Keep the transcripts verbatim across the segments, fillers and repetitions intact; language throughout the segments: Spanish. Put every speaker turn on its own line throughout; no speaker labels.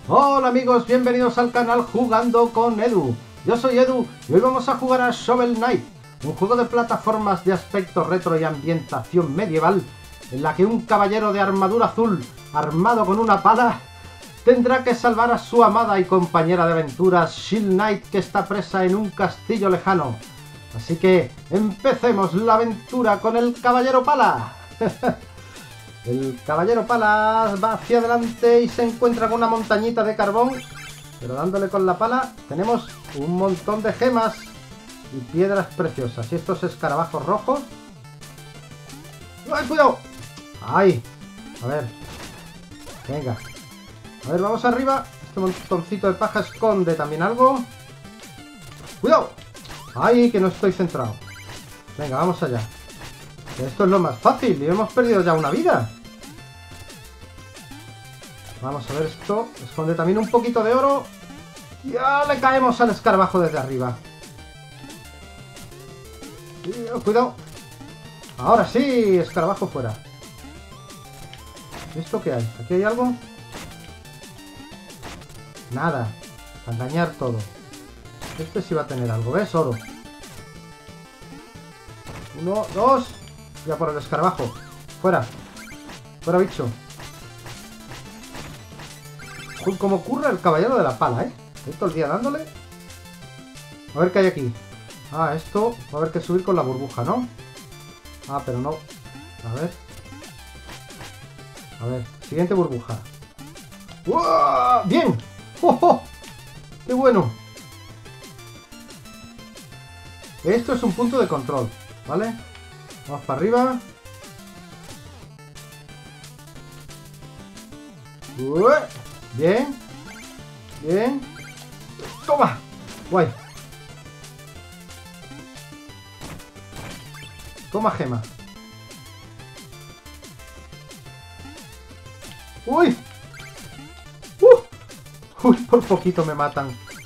Hola amigos, bienvenidos al canal Jugando con Edu. Yo soy Edu y hoy vamos a jugar a Shovel Knight, un juego de plataformas de aspecto retro y ambientación medieval, en la que un caballero de armadura azul, armado con una pala, tendrá que salvar a su amada y compañera de aventuras Shield Knight, que está presa en un castillo lejano. Así que empecemos la aventura con el caballero pala. El caballero pala va hacia adelante y se encuentra con una montañita de carbón, pero dándole con la pala tenemos un montón de gemas y piedras preciosas. Y estos escarabajos rojos... ¡Ay, cuidado! ¡Ay! A ver. Venga. A ver, vamos arriba. Este montoncito de paja esconde también algo. ¡Cuidado! ¡Ay, que no estoy centrado! Venga, vamos allá. Esto es lo más fácil y hemos perdido ya una vida. Vamos a ver esto. Esconde también un poquito de oro. Ya le caemos al escarabajo desde arriba. Y, oh, cuidado. Ahora sí, escarabajo fuera. ¿Esto qué hay? ¿Aquí hay algo? Nada. Para engañar todo. Este sí va a tener algo. ¿Ves? Oro. Uno, dos... Ya por el escarabajo. Fuera. Fuera, bicho. Uy, como ocurre el caballero de la pala, ¿eh? Estoy todo el día dándole. A ver qué hay aquí. Ah, esto va a haber que subir con la burbuja, ¿no? Ah, pero no. A ver. A ver. Siguiente burbuja. ¡Uah! ¡Bien! ¡Oh, oh! ¡Qué bueno! Esto es un punto de control, ¿vale? Vamos para arriba. Ué, bien. Bien. ¡Toma! Guay. Toma gema. ¡Uy! ¡Uh! ¡Uy! Por poquito me matan.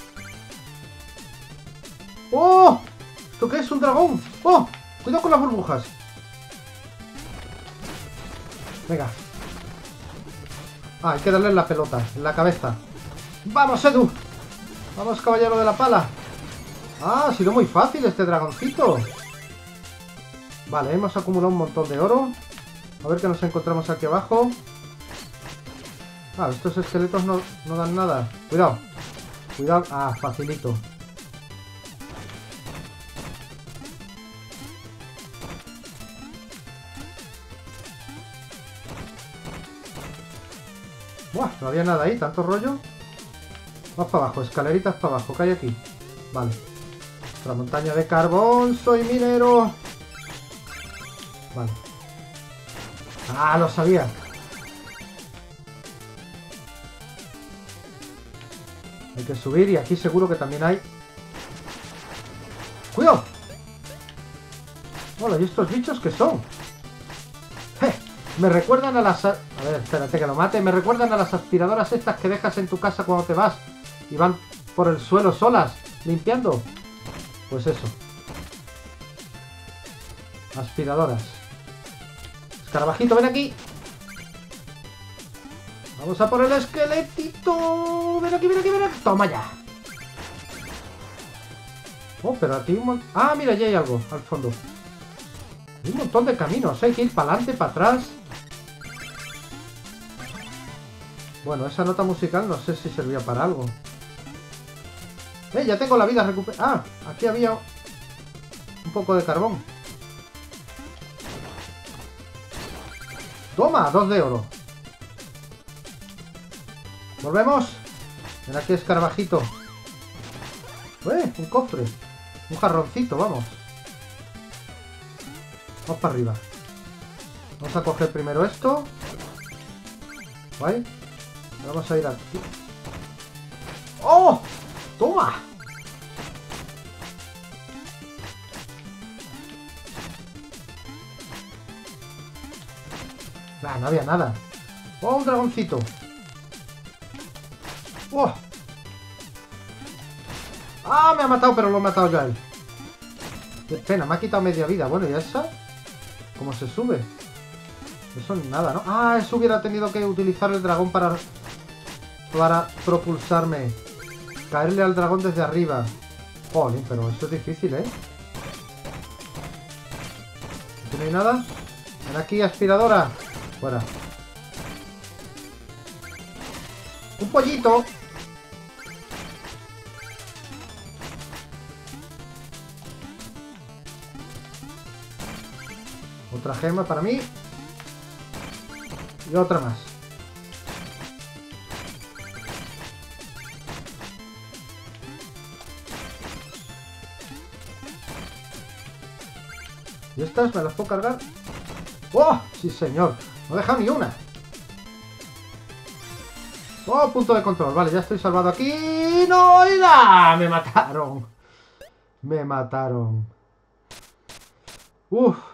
¡Oh! ¿Esto qué es? ¿Un dragón? ¡Oh! Cuidado con las burbujas. Venga. Ah, hay que darle en la pelota, en la cabeza. ¡Vamos, Edu! ¡Vamos, caballero de la pala! Ah, ha sido muy fácil este dragoncito. Vale, hemos acumulado un montón de oro. A ver qué nos encontramos aquí abajo. Ah, estos esqueletos no, no dan nada. Cuidado. Cuidado. Ah, facilito. Buah, no había nada ahí, tanto rollo. Vamos para abajo, escaleritas para abajo, ¿qué hay aquí? Vale. La montaña de carbón, soy minero. Vale. Ah, lo sabía. Hay que subir y aquí seguro que también hay... ¡Cuidado! Hola, ¿y estos bichos qué son? ¡Je! Me recuerdan a las... A ver, espérate que lo mate. Me recuerdan a las aspiradoras estas que dejas en tu casa cuando te vas y van por el suelo solas, limpiando. Pues eso. Aspiradoras. Escarabajito, ven aquí. Vamos a por el esqueletito. Ven aquí, ven aquí, ven aquí. Toma ya. Oh, pero aquí... Un... Ah, mira, ya hay algo al fondo. Hay un montón de caminos. Hay que ir para adelante, para atrás. Bueno, esa nota musical no sé si servía para algo. ¡Eh! Ya tengo la vida recuperada. Ah, aquí había un poco de carbón. ¡Toma! Dos de oro. ¿Volvemos? Ven aquí, escarabajito. ¡Eh! Un cofre. Un jarroncito, vamos. Vamos para arriba. Vamos a coger primero esto. Guay. Vamos a ir aquí. ¡Oh! ¡Toma! Ah, no había nada. ¡Oh, un dragoncito! ¡Oh! ¡Ah, me ha matado, pero lo he matado yo a él! ¡Qué pena! Me ha quitado media vida. Bueno, ¿y esa? ¿Cómo se sube? Eso nada, ¿no? Ah, eso hubiera tenido que utilizar el dragón para para propulsarme. Caerle al dragón desde arriba. Jolín, pero eso es difícil, ¿eh? ¿No hay nada? Ven aquí, aspiradora. Fuera. ¡Un pollito! Otra gema para mí. Y otra más. ¿Y estas me las puedo cargar? ¡Oh! Sí, señor. No deja ni una. ¡Oh! Punto de control. Vale, ya estoy salvado aquí. ¡No! ¡Oiga! Me mataron. Me mataron. Uf.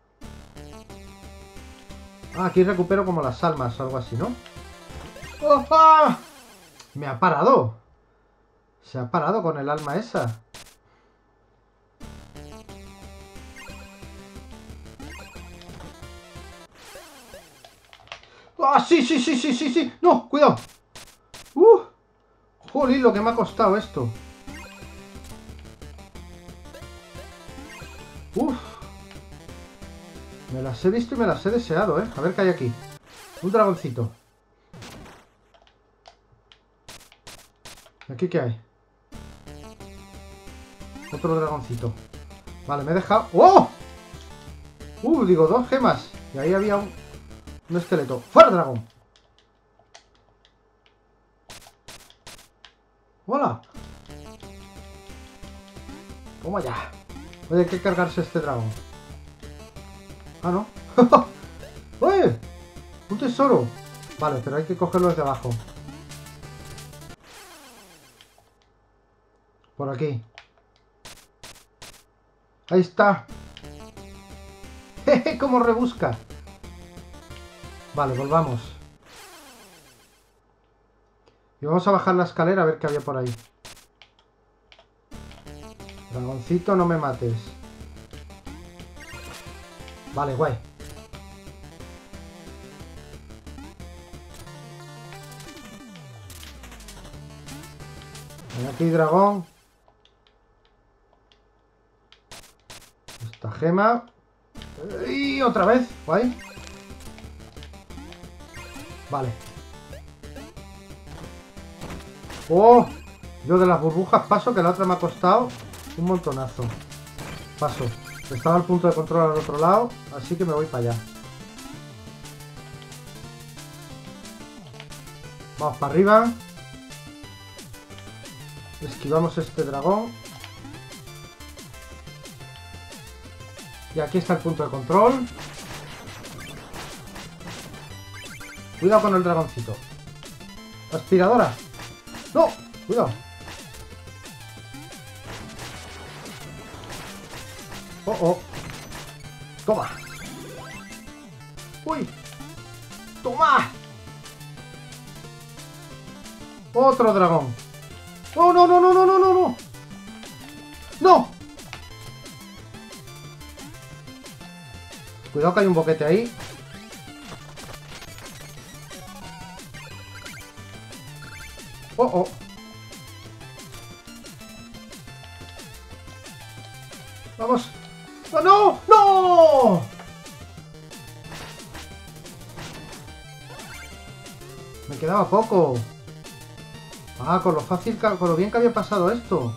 Ah, aquí recupero como las almas o algo así, ¿no? ¡Oh! ¡Ah! Me ha parado. Se ha parado con el alma esa. ¡Ah, sí, sí, sí, sí, sí, sí! ¡No! ¡Cuidado! ¡Uh! ¡Jolín, lo que me ha costado esto! ¡Uf! Me las he visto y me las he deseado, ¿eh? A ver qué hay aquí. Un dragoncito. ¿Aquí qué hay? Otro dragoncito. Vale, me he dejado... ¡Oh! ¡Uh! Digo, dos gemas. Y ahí había un... Un esqueleto. ¡Fuera, dragón! ¡Hola! Toma ya. Oye, hay que cargarse este dragón. Ah, no. ¡Oye! ¡Un tesoro! Vale, pero hay que cogerlo desde abajo. Por aquí. Ahí está. ¡Jeje! ¡Cómo rebusca! Vale, volvamos. Y vamos a bajar la escalera a ver qué había por ahí. Dragoncito, no me mates. Vale, guay. Ven aquí, dragón. Esta gema. Y otra vez, guay. Vale. ¡Oh! Yo de las burbujas paso, que la otra me ha costado un montonazo. Paso. Estaba al punto de control al otro lado, así que me voy para allá. Vamos para arriba. Esquivamos este dragón. Y aquí está el punto de control. Cuidado con el dragoncito. Aspiradora. ¡No! Cuidado. Oh, oh. Toma. Uy. Toma. Otro dragón. ¡Oh, no, no, no, no, no, no, no! ¡No! Cuidado que hay un boquete ahí. ¡Oh, oh! ¡Vamos! ¡Oh, no! ¡No! Me quedaba poco. Ah, con lo fácil, con lo bien que había pasado esto.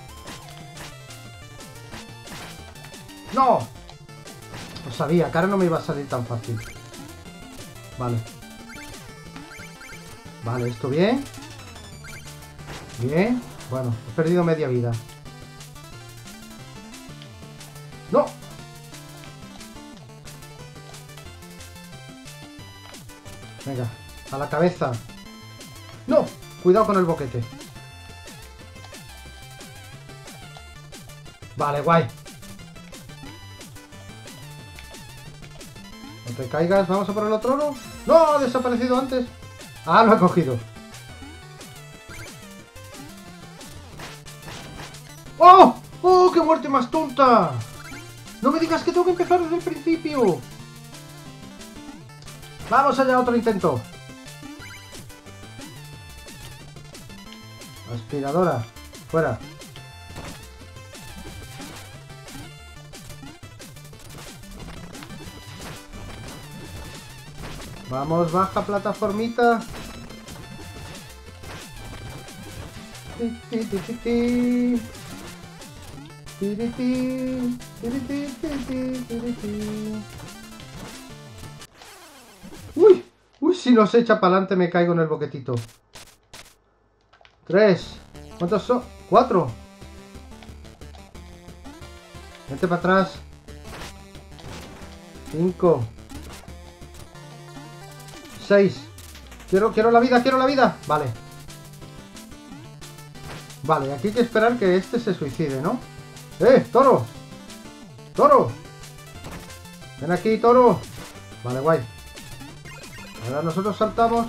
¡No! Lo sabía, que ahora no me iba a salir tan fácil. Vale. Vale, esto bien. Bien. Bueno, he perdido media vida. ¡No! Venga, a la cabeza. ¡No! Cuidado con el boquete. Vale, guay. No te caigas. ¿Vamos a por el otro oro? ¡No! Ha desaparecido antes. Ah, lo he cogido. ¡Oh! ¡Oh! ¡Qué muerte más tonta! No me digas que tengo que empezar desde el principio. Vamos allá, otro intento. Aspiradora. Fuera. Vamos, baja plataformita. Ti, ti, ti, ti, ti. Ti, ti, ti. Ti, ti, ti, ti, ti, ti, ti. Uy, uy, si no se echa para adelante me caigo en el boquetito. Tres. ¿Cuántos son? Cuatro. Vente para atrás. Cinco. Seis. Quiero, quiero la vida, quiero la vida. Vale. Vale, aquí hay que esperar que este se suicide, ¿no? ¡Eh, toro! ¡Toro! Ven aquí, toro. Vale, guay. Ahora nosotros saltamos.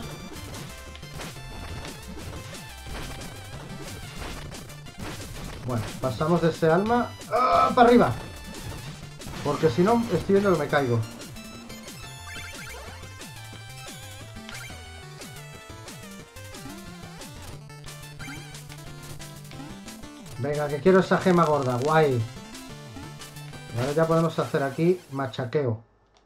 Bueno, pasamos de ese alma. ¡Ah, para arriba! Porque si no, estoy viendo que me caigo. Venga, que quiero esa gema gorda. Guay. Y ahora ya podemos hacer aquí machaqueo.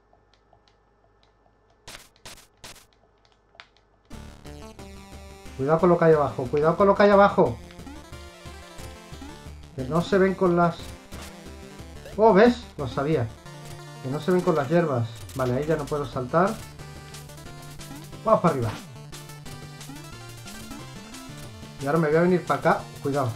Cuidado con lo que hay abajo. Cuidado con lo que hay abajo. Que no se ven con las... Oh, ¿ves? Lo sabía. Que no se ven con las hierbas. Vale, ahí ya no puedo saltar. Vamos para arriba. Y ahora me voy a venir para acá. Cuidado.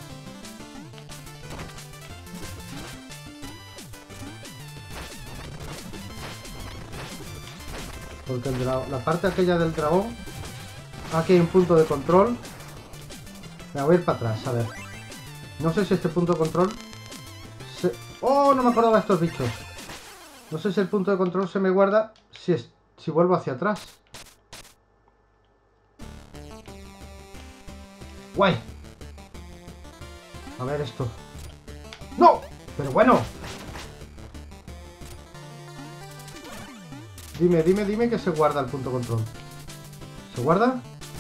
Porque el dragón, la parte aquella del dragón... Aquí hay un punto de control. Me voy a ir para atrás, a ver. No sé si este punto de control... Se... ¡Oh! No me acordaba de estos bichos. No sé si el punto de control se me guarda si, es... si vuelvo hacia atrás. ¡Guay! A ver esto. ¡No! ¡Pero bueno! Dime, dime, dime que se guarda el punto de control. ¿Se guarda?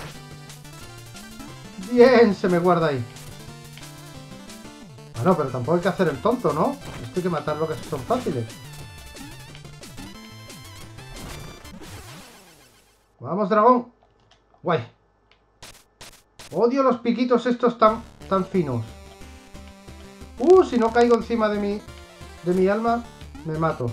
¡Bien! Se me guarda ahí. Ah, no, pero tampoco hay que hacer el tonto, ¿no? Esto hay que matar lo que son fáciles. ¡Vamos, dragón! ¡Guay! Odio los piquitos estos tan, tan finos. ¡Uh! Si no caigo encima de mi, de mi alma, me mato.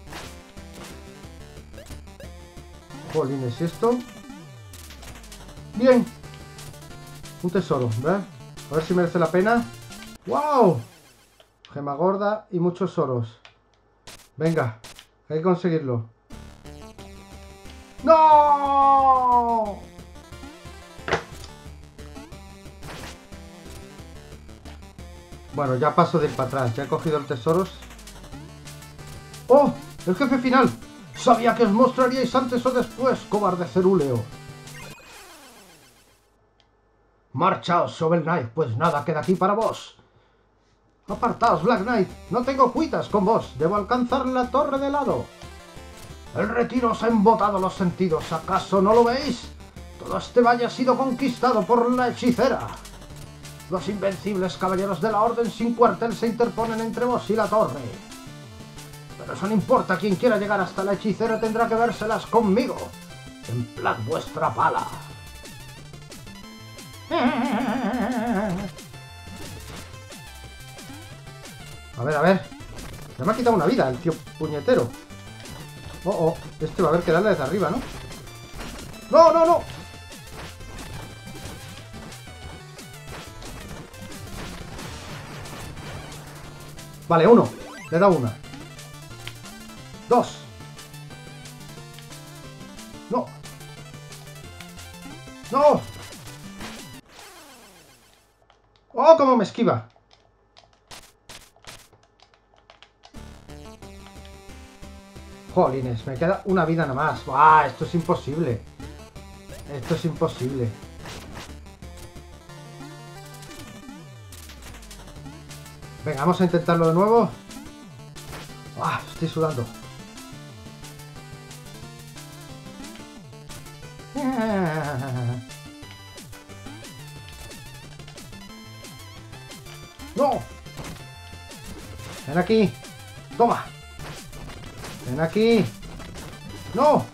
Jolines, ¿y esto? ¡Bien! Un tesoro, ¿verdad? A ver si merece la pena. ¡Wow! Gema gorda y muchos oros. Venga, hay que conseguirlo. ¡No! Bueno, ya paso de ir para atrás. Ya he cogido el tesoro. ¡Oh! ¡El jefe final! Sabía que os mostraríais antes o después, cobarde cerúleo. Marchaos, Shovel Knight, pues nada queda aquí para vos. Apartaos, Black Knight, no tengo cuitas con vos, debo alcanzar la torre de helado. El retiro os ha embotado los sentidos, ¿acaso no lo veis? Todo este valle ha sido conquistado por la hechicera. Los invencibles caballeros de la Orden sin cuartel se interponen entre vos y la torre. Pero eso no importa, quien quiera llegar hasta la hechicera tendrá que vérselas conmigo. Templad vuestra pala. A ver, a ver. Ya me ha quitado una vida el tío puñetero. Oh, oh. Este va a haber que darle desde arriba, ¿no? ¡No, no, no! Vale, uno. Le he dado una. Dos. No. No. Oh, cómo me esquiva. Jolines, me queda una vida nada más. ¡Buah! Esto es imposible. Esto es imposible. Venga, vamos a intentarlo de nuevo. ¡Ah! Estoy sudando. ¡No! Ven aquí. Toma. Ven aquí. ¡No!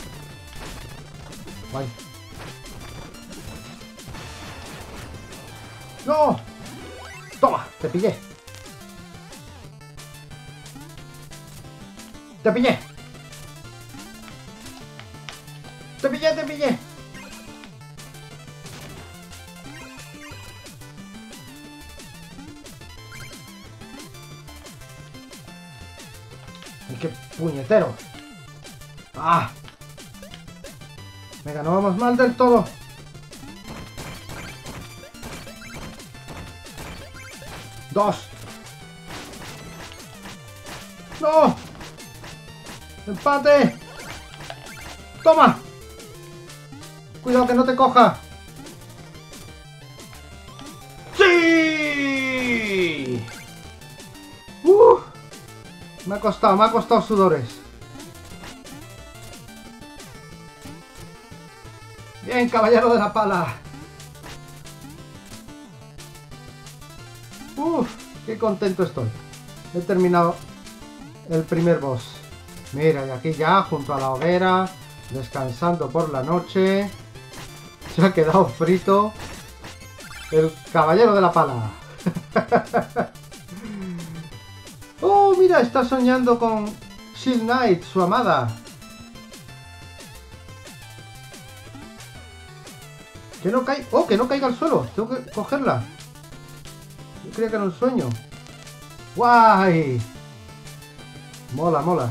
Vaya. ¡No! ¡Toma! ¡Te pillé! ¡Te pillé! ¡Te pillé, te pillé! ¡Ay, qué puñetero! ¡Ah! Venga, no vamos mal del todo. Dos. ¡No! ¡Empate! ¡Toma! Cuidado que no te coja. ¡Sí! ¡Uh! Me ha costado, me ha costado sudores. Bien, caballero de la pala. Uf, qué contento estoy. He terminado el primer boss. Mira, y aquí ya, junto a la hoguera, descansando por la noche. Se ha quedado frito el caballero de la pala. Oh, mira, está soñando con Shield Knight, su amada. Que no caiga. Oh, que no caiga al suelo. Tengo que cogerla. Yo creía que era un sueño. ¡Guay! Mola, mola.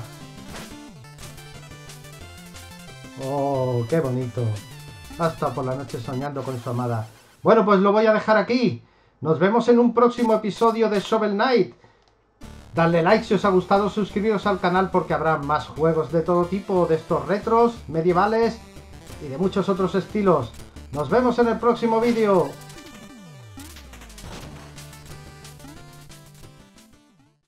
Oh, qué bonito. Hasta por la noche soñando con su amada. Bueno, pues lo voy a dejar aquí. Nos vemos en un próximo episodio de Shovel Knight. Dadle like si os ha gustado, suscribiros al canal porque habrá más juegos de todo tipo, de estos retros, medievales y de muchos otros estilos. Nos vemos en el próximo vídeo.